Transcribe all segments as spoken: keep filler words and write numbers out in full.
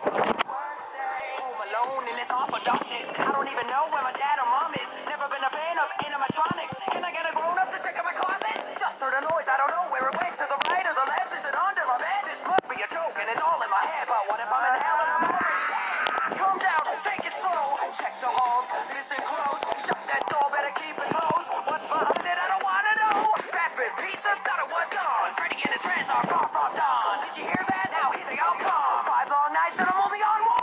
Home alone in this awful darkness. I don't even know where my dad or mom is. Never been a fan of animatronics. Can I get a grown up to check out my closet? Just heard a noise, I don't know where it went. To the right or the left, is it under my bed? This must be a joke and it's all in my head. But what if I'm in hell and I'm already dead? Calm down, take it slow. Check the halls, listen close. Shut that door, better keep it closed. What's behind it? I don't wanna know. Fast food pizza, thought it was gone. Freddy and his friends are far from done. Did you hear that? Now here they all come. Five long nights and I'm only on one.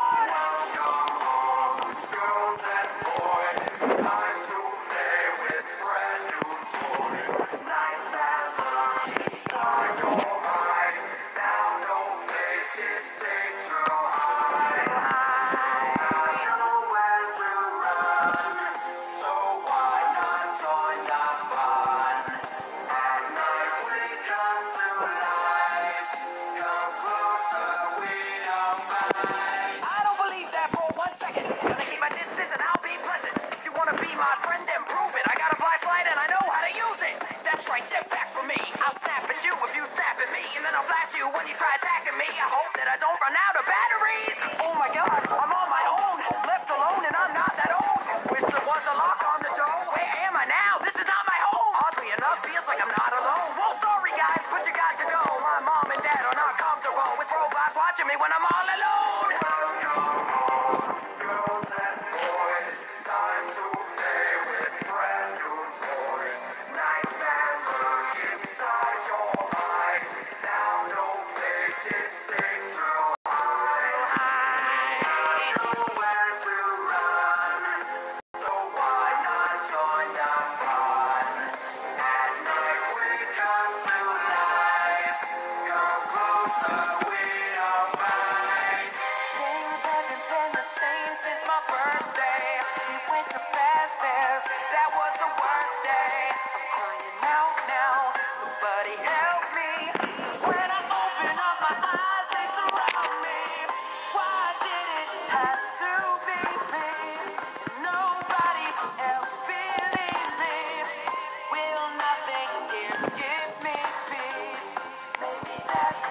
When you try attacking me, I hope that I don't run out of batteries. Oh my god, I'm on my own, left alone and I'm not that old. Wish there was a lock on the door. Where am I now? This is not my home. Oddly enough, feels like I'm not alone. Well, sorry guys, but you got to go. My mom and dad are not comfortable with robots watching me when I'm all alone. Welcome home, girls and boys. Time to play with brand new toys. Nightmares lurk inside your mind. Now no place is safe to hide. I know where to run, so why not join the fun? At night we come to life. Come closer, we don't bite. Things haven't been the same since my birthday. We went to fast fairs, that was the worst day. I'm crying out now, somebody help me. When I open up my eyes, they surround me. Why did it have to be me? Nobody else believes me. Will nothing here give me peace? Maybe that's